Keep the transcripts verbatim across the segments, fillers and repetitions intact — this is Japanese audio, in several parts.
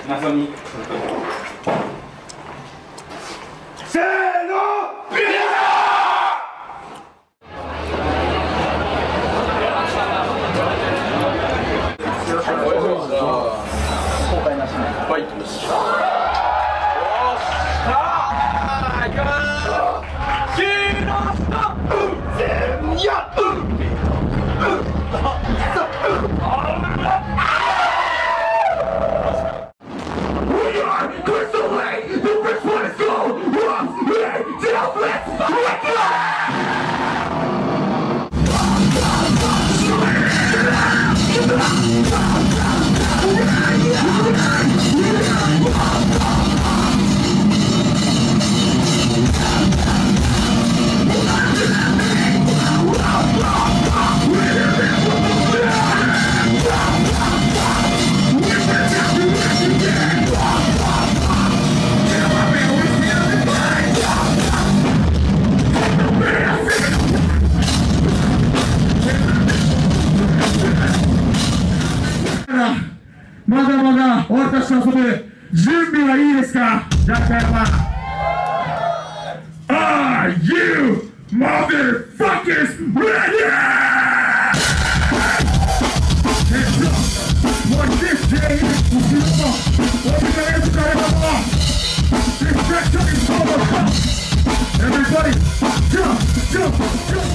謎に。せーの、ビリーはい。よし。まだまだ俺たちと遊ぶ準備はいいですか、ジャッカヤマ。Are you motherfuckers ready? Hands up, what this day is for you. What we got everybody up on? This section is over. Everybody, jump, jump, jump.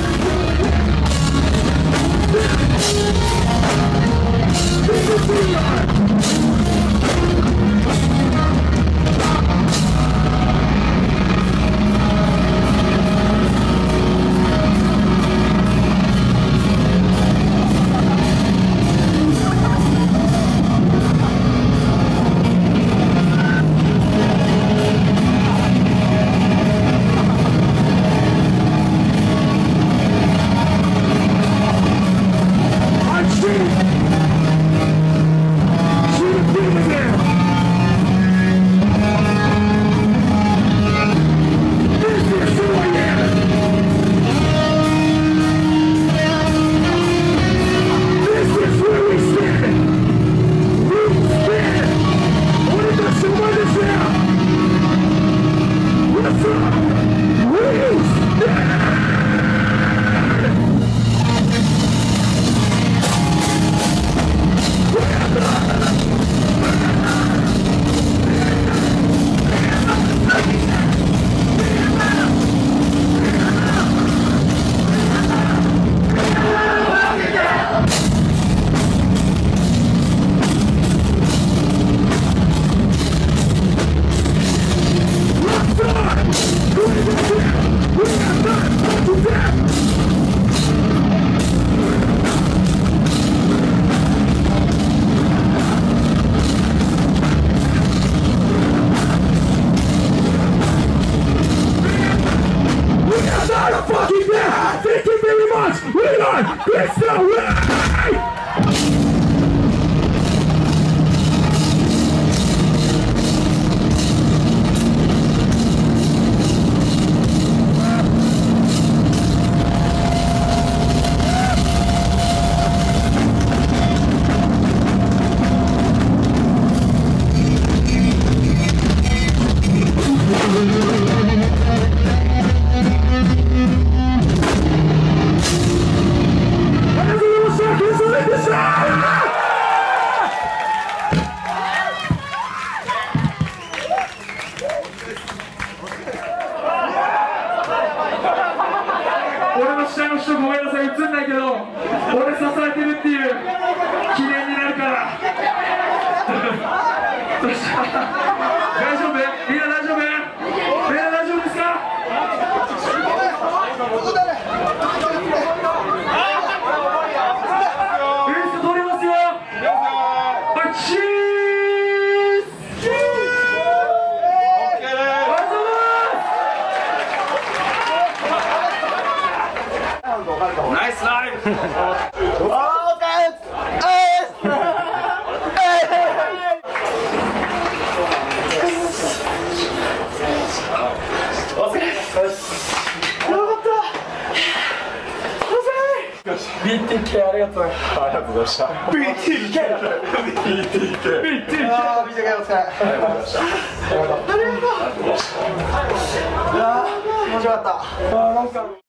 Thank you very much! We're on! Let's go!俺の下の人ごめんなさい、映んないけど俺支えてるっていう記念になるからどうした大丈夫？みんな大丈夫？みんな大丈夫ですか？いいですか、撮りますよ。はい、チーズナイスライブ。 ビーティーケー ありがとう。 ありがとうございました。 ビーティーケービーティーケービーティーケー あー ビーティーケー お疲れ。ありがとうございました。ありがとう。いやー気持ちよかった。あーなんか